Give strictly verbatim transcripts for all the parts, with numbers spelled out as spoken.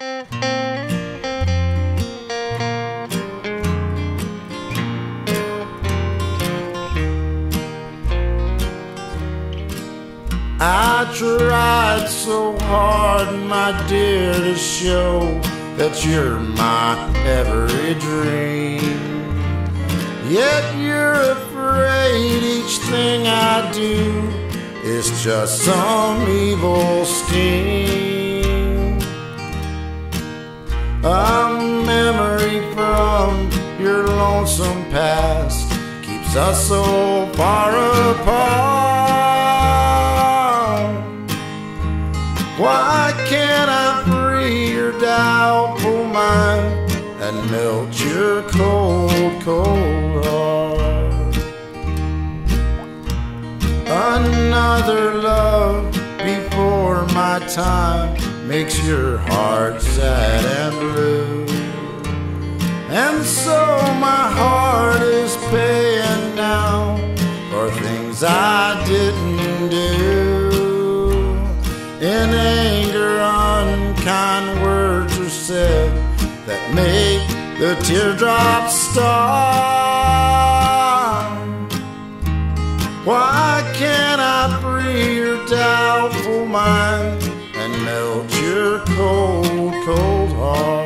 I tried so hard, my dear, to show that you're my every dream. Yet you're afraid each thing I do is just some evil scheme. A memory from your lonesome past keeps us so far apart. Why can't I free your doubtful mind and melt your cold, cold heart? Another love before my time makes your heart sad and blue. And so my heart is paying down for things I didn't do. In anger, unkind words are said that make the teardrops start. Why can't I free your doubtful mind and melt your cold, cold heart?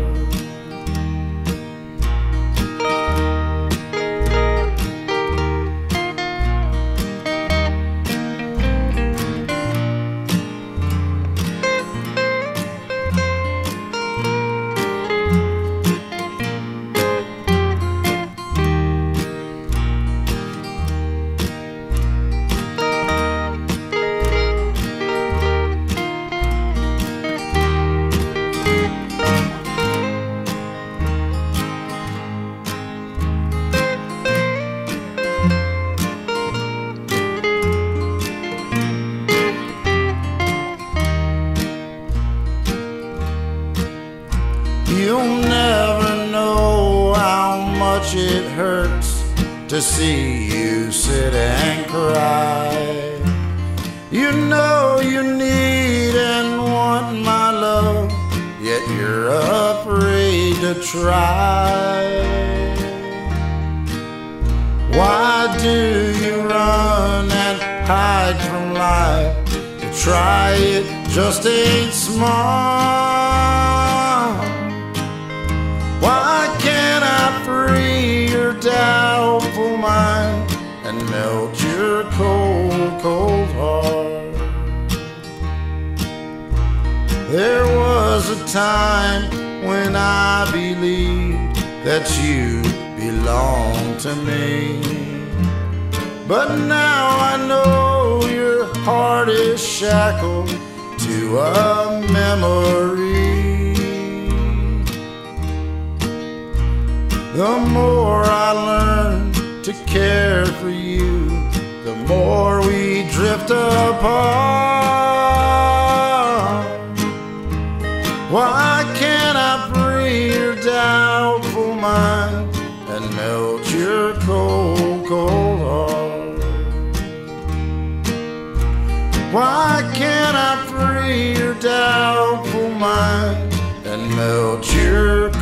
You'll never know how much it hurts to see you sit and cry. You know you need and want my love, yet you're afraid to try. Why do you run and hide from life? To try it just ain't smart. Why can't I free your doubtful mind and melt your cold, cold heart? There was a time when I believed that you belonged to me, but now I know your heart is shackled to a memory. The more I learn to care for you, the more we drift apart. Why can't I free your doubtful mind and melt your cold, cold heart? Why can't I free your doubtful mind and melt your